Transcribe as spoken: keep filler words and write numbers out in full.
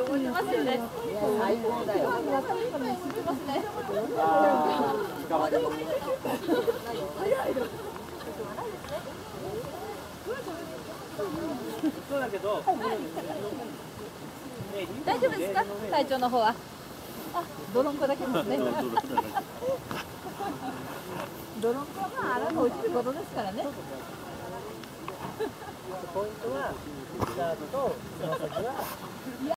思ってますよね。 最高だよ。 知ってますね。 そうだけど。 大丈夫ですか、体調の方は。あ、ドロンコだけですね。ドロンコはまあ穴が落ちることですからね。 ポイントはスタートとつま先は